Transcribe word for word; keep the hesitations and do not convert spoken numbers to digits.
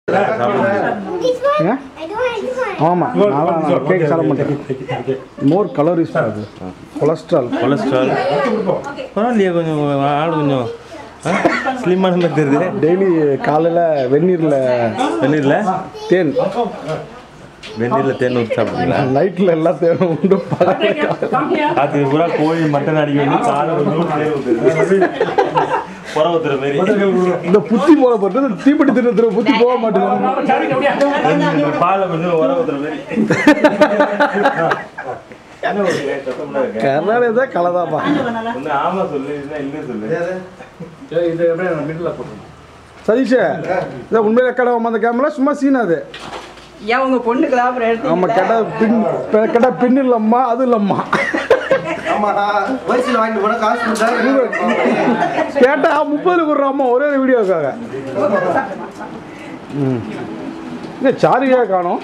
ஆமாம் நான் கேக் சாப்பிட மாட்டேன். மோர் கலோரிஸ் அது கொலஸ்ட்ரால் கொலஸ்ட்ரால் பரவாயில்லையா கொஞ்சம் ஆள் கொஞ்சம் ஸ்லிம்மான மாதிரி தெரியுது. டெய்லி காலையில் வெந்நீரில் வெந்நீரில் தேன் வெந்நீரில் தேன் ஊற்றி சாப்பிடுங்களா? நைட்டில் எல்லாம் தேன் உண்டு. அது பூரா கோழி மட்டன் அடிக்க வந்து காலை புற ஊத்துற மாதிரி இந்த புத்தி போல போட்டு தீப்பெட்டி திரு புத்தி போக மாட்டேங்குது. பாலை வந்து உர ஊத்துற மாதிரி கர்நாடகா தான் கலதாப்பா. ஆமா சொல்லு இல்லை சொல்லு. சதீஷ் இதான் உண்மையில கடை அந்த கேமரா சும்மா சீனாது. ஏன் உங்க பொண்ணுக்கு லாபம் எடுத்து நம்ம கேட்டா பின் கேட்டா பின் இல்லம்மா அது இல்லம்மா. கேட்டா முப்பது கொடுறாம்மா ஒரே வீடியோக்காக. ம் சாரியா காணோம்.